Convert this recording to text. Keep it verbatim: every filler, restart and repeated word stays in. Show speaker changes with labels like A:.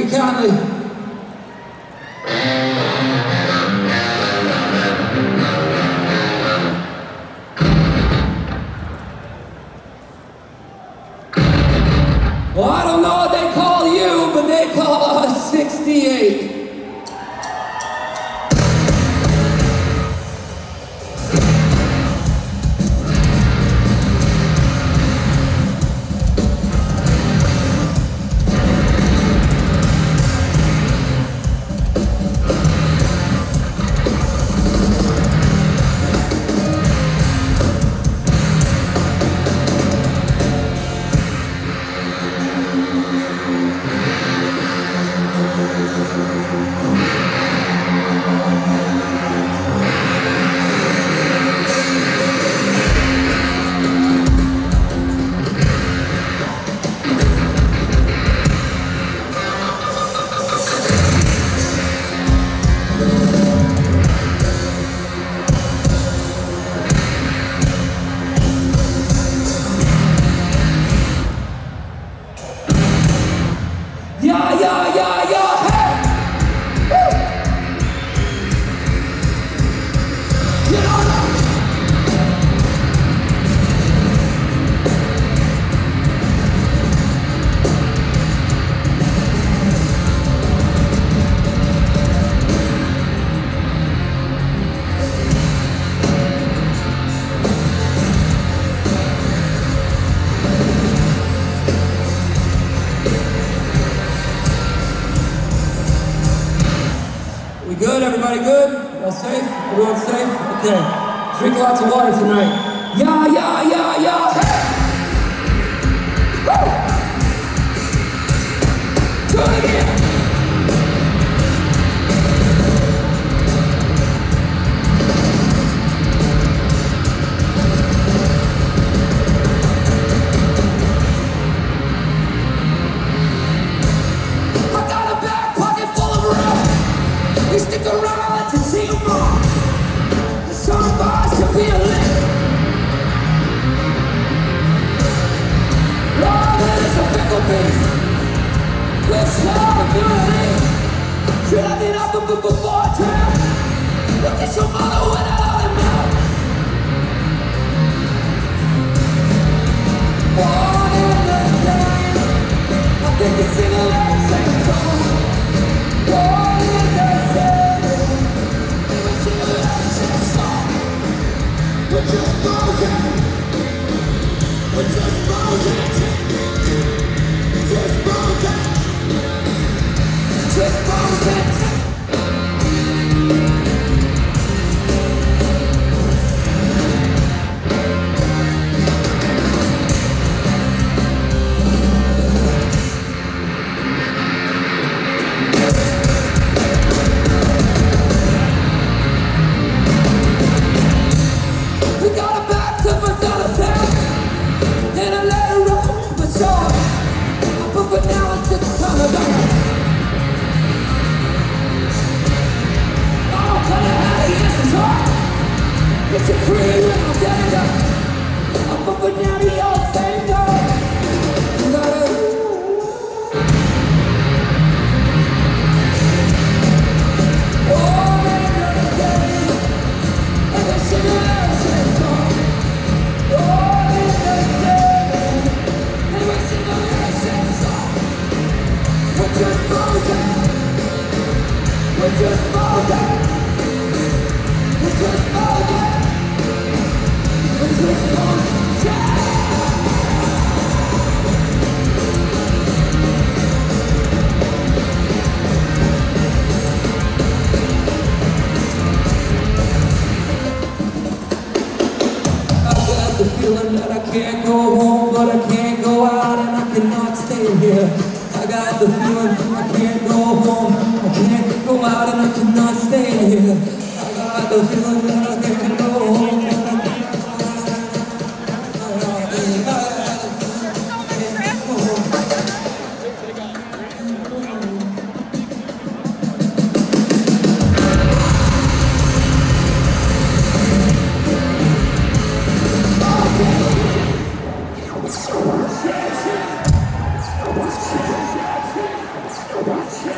A: you kindly. Well, I don't know what they call you, but they call us sixty-eight. Good, everybody good? All safe? Everyone safe? Okay. Drink lots of water tonight. Yeah, yeah, yeah, yeah, hey! Woo! Do it again! I got a back pocket full of room. We stick around to see you more. The song bars can be a lit. Love is a fickle beast. We're slow and beauty. Driving up a book before a trail. Look at your mother with a lonely mouth. Born in the same. I think you sing a lot of same songs. Born in the same. We sing a lot of same songs. We're just frozen. We're just frozen. Just frozen. Just frozen. We got a back to Masada Town. And I let her run for sure. But for now it's just kind of down. Oh, kind of how to use this heart. It's a free little danger. But for now the old same dog. You gotta oh, man, you're the same. And they sing a little same song. Oh, in the same. And we sing a little same song. We're just frozen. We're just frozen. We're just frozen. We're just frozen. Yeah. I got the feeling that I can't go home, but I can't go out and I cannot stay here. I got the feeling I can't go home, I can't go out and I cannot stay here. I got the feeling that I can't go home. Watch